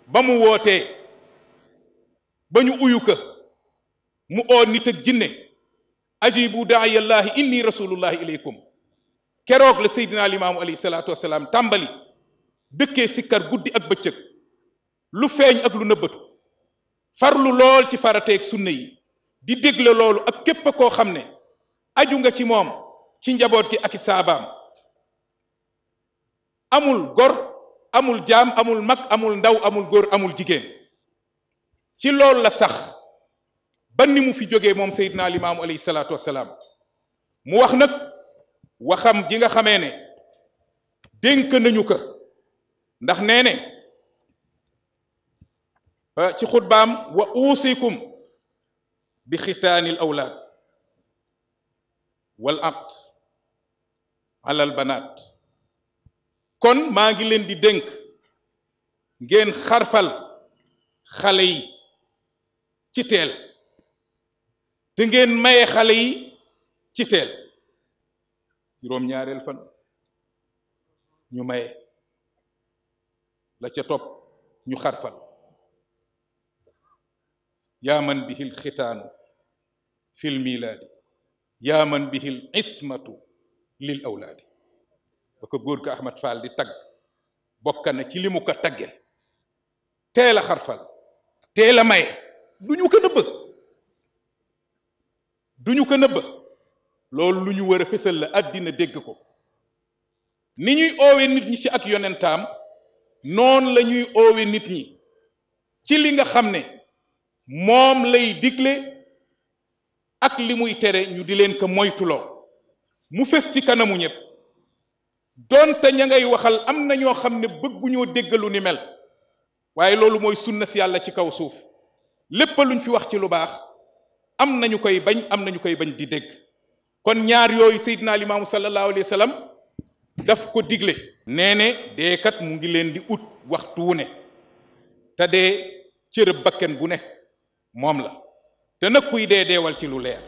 ba mu wootee ba ñu uyu ka mu oo nit ak jinne ajibu daayallahi inni rasulullahi ilaykum keroog la seydina limaamu alayhi salaatu wasalaam tàmbali dëkkee sikkar guddi ak bëccëg lu feeñ ak lu nëbbatu farlu lool ci farateeg sunna yi di dégle loolu ak képp koo xam ne aju nga ci moom ci njaboot gi ak i saabaam amul gor amul jaam amul mag amul ndaw amul góor amul jigéen ci loolu la sax ba ni mu fi jógee moom seydina limaamu alayhi salaatu wasalaam mu wax nag waxam ji nga xamee ne dénk nañu ko ndax nee ne ci xutbaam wa uusikum bi xitaanil awlaad wal aqd alal banaat kon maa ngi leen di dénk ngeen xarfal xale yi ci teel te ngeen maye xale yi ci teel juróom-ñaareel fan ñu maye la ca topp ñu xarfal yaa man bihil xitaanu fil milaadi yaa man bihil ismatu lil awlaadi ba ko góor ko Ahmad Fall di tagg bokk na ci li mu ko tagge teel a xarfal teel a maye duñu ko nëbb loolu lu ñu war a fësal la àddina dégg ko ni ñuy oowe nit ñi ci ak yonentaam noonu la ñuy oowe nit ñi ci li nga xam ne moom lay digle ak li muy tere ñu di leen ko moytuloo mu fës ci kanamu ñëpp doonte ña ngay waxal am na ñoo xam ne bëgguñoo déggalu ni mel waaye loolu mooy sunna si yàlla ci kaw suuf lépp luñ fi wax ci lu baax am nañu koy bañ am nañu koy bañ di dégg kon ñaar yooyu seydina limaamu sallallahu alayhi wa sallam daf ko digle nee ne deekat mu ngi leen di ut waxtu wu ne te dee cërëb bakken bu ne moom la te nag kuy dee deewal ci lu leer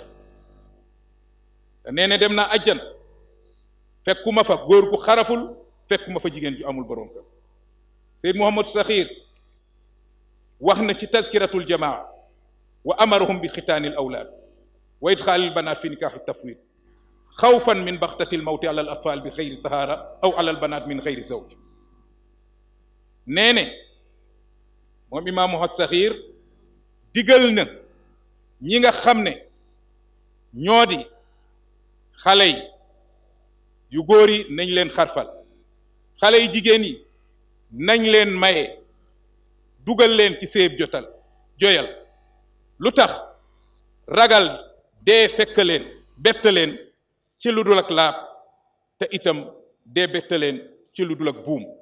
te nee ne dem naa ajjan fekkuma fa góor gu xaraful fekkuma fa jigéen ju amul borom kër Seyd Muhammad Saxiir wax na ci tazkiratul jamaa wa amarahum bi xitaanil awlaad wa idxaalil banaat fi nikaaxi tafwid xawfan min baxtatil mawti ala al atfaal bi xayri tahaara aw ala al banaat min xayri zawj nee ne moom imaam Muhammad Saxiir digal na ñi nga xam ne ñoo di xale yi yu góor yi nañ leen xarfal xale yi jigéen yi nañ leen maye dugal leen ci séeb joyal lu tax ragal dee fekk leen bett leen ci lu dul ak laab te itam dee bett leen ci lu dul ak buum